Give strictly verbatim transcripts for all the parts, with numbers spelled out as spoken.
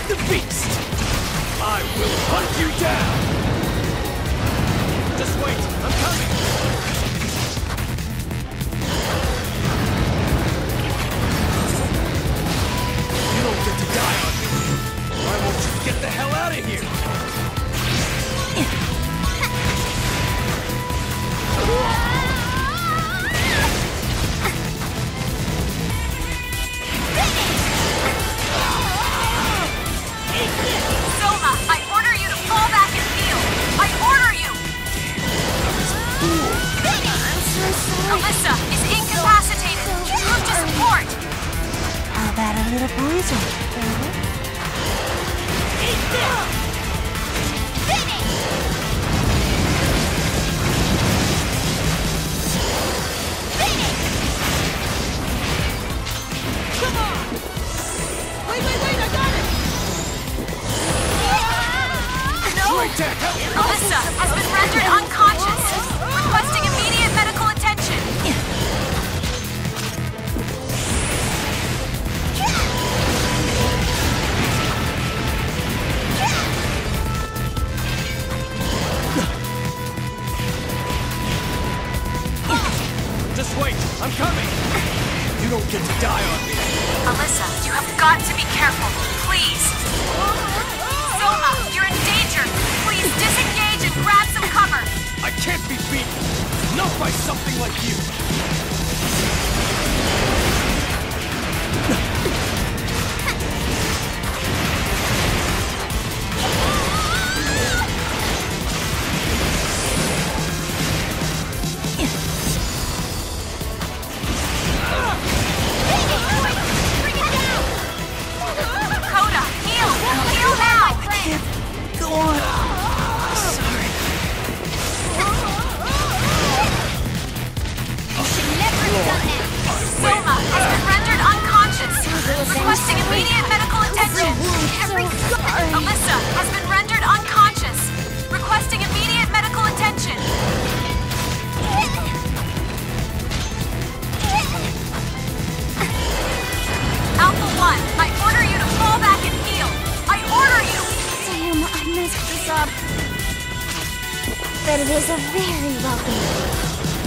the beast! I will hunt you down! Just wait, I'm coming! You don't get to die on me! Why won't you get the hell out of here? Soma, I order you to fall back and heal! I order you! I'm so sorry. Alyssa is incapacitated! Move to support! How about a little poison? Eat this! Finish! Finish! Come on! Wait, wait, wait, I got it! Right there, help me! Alyssa has been rendered unconscious, requesting immediate medical attention. Just wait, I'm coming! You don't get to die on me! Alyssa, you have got to be careful, please. Soma, you're in danger. Please disengage and grab some cover. I can't be beaten! Not by something like you! Coda, heal! Heal now! Go on. Sorry. Soma has been rendered unconscious, requesting immediate medical attention. Alyssa has been rendered unconscious, requesting immediate medical attention. Alpha One, I order you to fall back and heal. I order you! Damn, I messed this up. But it is a very welcome.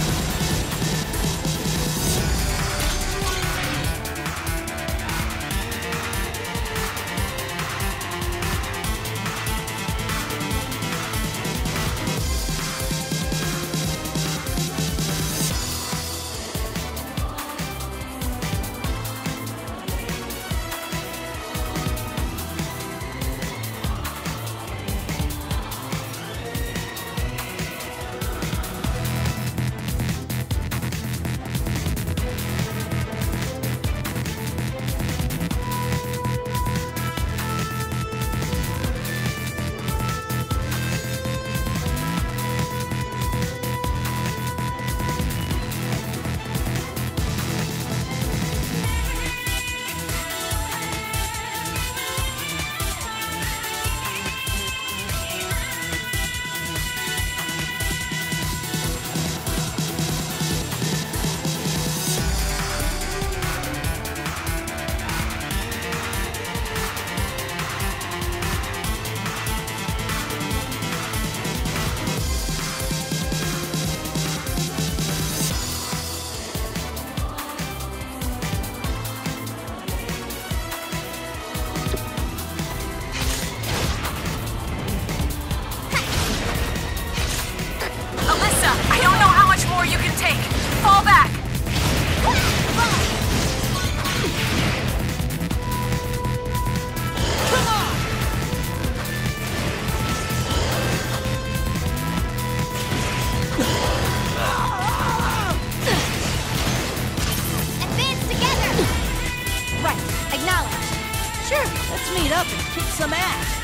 up and kick some ass.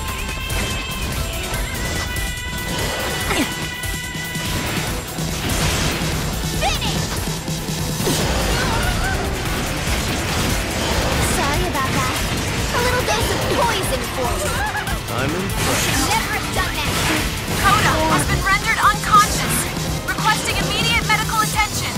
Sorry about that. A little dose of poison for you. I'm impressed. Never have done that. Coda has been rendered unconscious. Requesting immediate medical attention.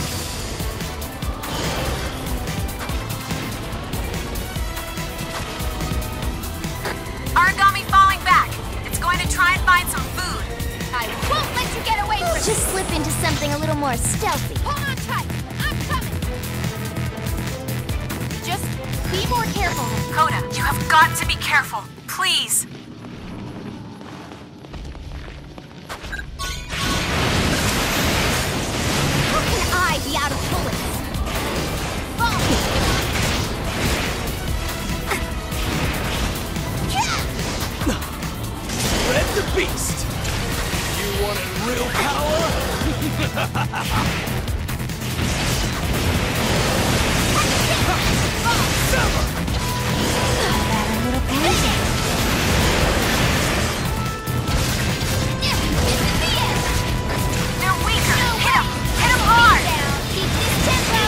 getting a little more stealthy. Hold on tight. I'm coming. Just be more careful. Coda, you have got to be careful. Please. How can I be out of bullets? Follow me. Red the beast! You wanted real power? Sever! They're weaker. Hit him! Hit him hard! Keep this tempo.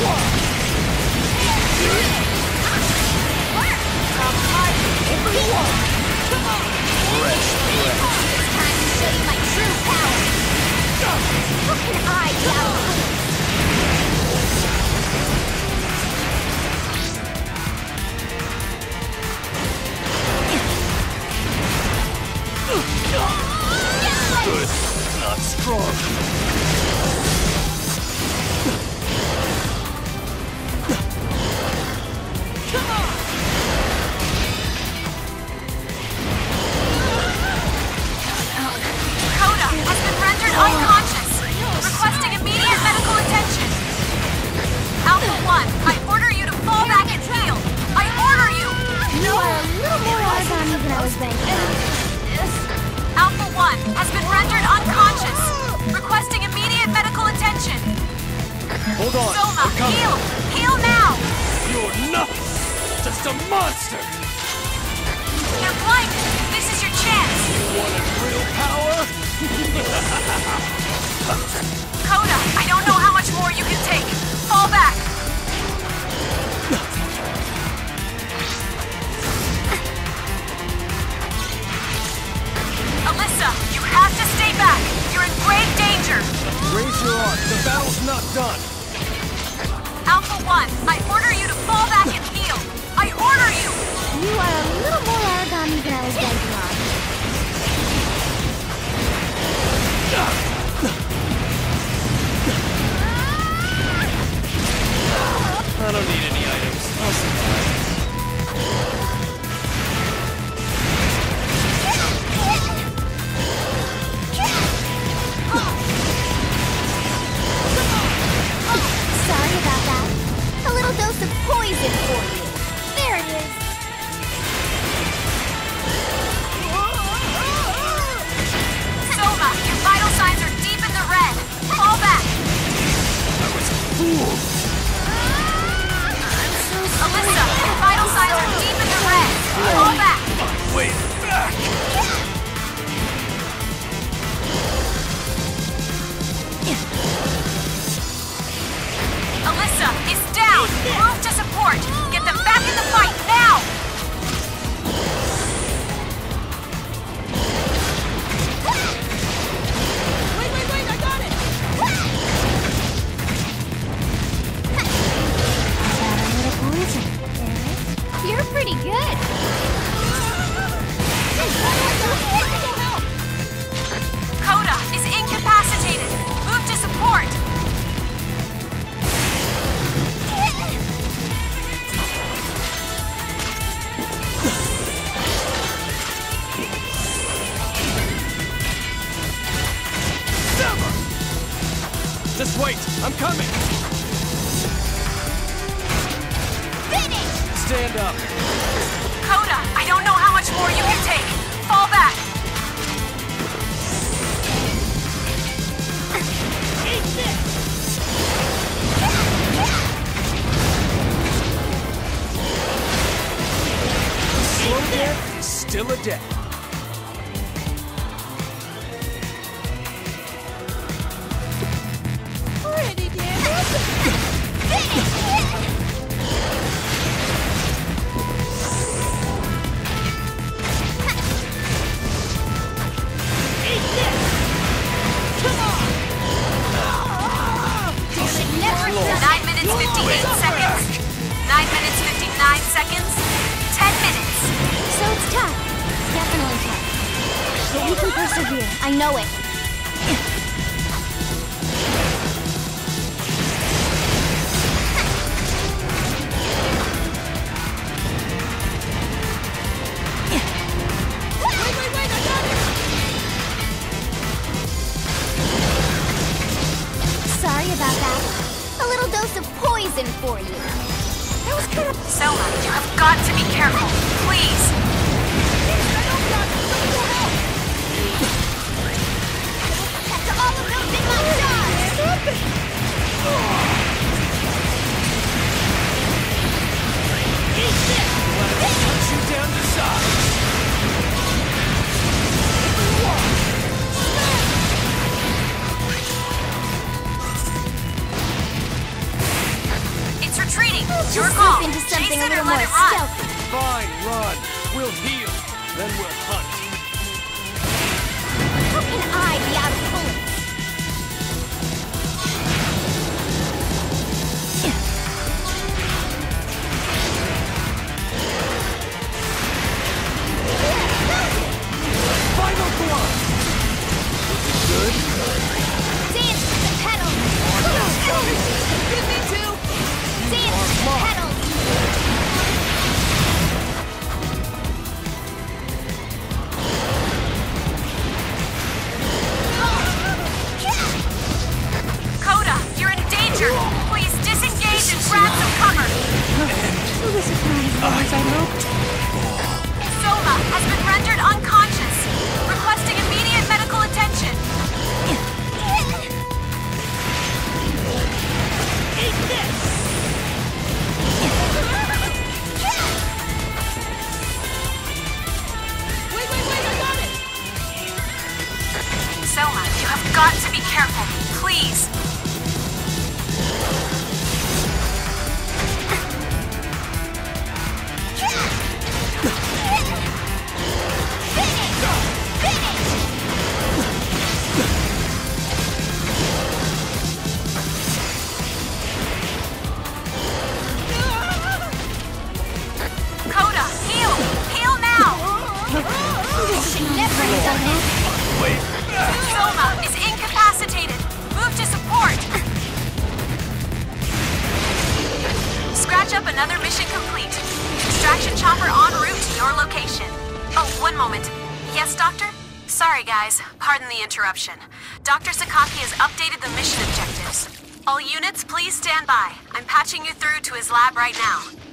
Fresh breath. It's time to show you my true power. How can I be out of bullets? Good, not strong. Come on! Coda has been rendered unconscious. Requesting immediate medical attention. Alpha One, I order you to fall back and heal. I order you! You are a little more origami than I was banking on. Alpha One has been rendered unconscious. Requesting immediate medical attention. Hold on, Soma, I'm coming. heal! Heal now! You're nothing! Just a monster! They're blinded. This is your chance. You wanted real power? Coda, I don't know how much more you can take. Fall back. Alyssa, you have to stay back. You're in grave danger. Raise your arm. The battle's not done. Alpha One, I order you to fall back and heal. I order you. You are a little more origami than I was banking on. I don't need any items. I'll survive. Sorry about that. A little dose of poison for you. There it is. Soma, your vital signs are deep in the red. Fall back. I was fooled. Alyssa, your vital signs are deep in the red. Fall back. My way back. Alyssa is down. Move to support. Get them back in the fight now. Wait, wait, wait, I got it! You're pretty good. Coda is incapacitated. Move to support. Sever! Just wait. I'm coming. Finish! Stand up. Coda, I don't know how much more you can take. Fall back. Eat this! Slow death is still a death. Pretty damn Eat this! Come on! You should never trust. Nine minutes, fifty-eight seconds. Nine minutes, fifty-nine seconds. Ten minutes. So it's tough. Definitely tough. But we can persevere. I know it. got to be careful. Please. That's all of those in my charge! Punch you down to size. It's retreating. Just Your call. slip into something Chase a it or little let more it run. stealthy. Fine, run. We'll heal, then we'll hunt. How can I be out of bullets? Final blow! Good? Dance with the pedals! Give me two! Dance with the pedals! Coda, you're in danger. Please disengage and grab some cover. So this is not as bad as I'd hoped. Soma has been rendered unconscious. Requesting immediate medical attention. Eat this! Wait, wait, wait, I got it! Soma, you have got to be careful. Please. Coda, heal! Heal now! Wait. Soma is incapacitated. Move to support. Scratch up another mission complete. Extraction chopper en route to your location. Oh, one moment. Yes, Doctor? Sorry, guys. Pardon the interruption. Doctor Sakaki has updated the mission objectives. All units, please stand by. I'm patching you through to his lab right now.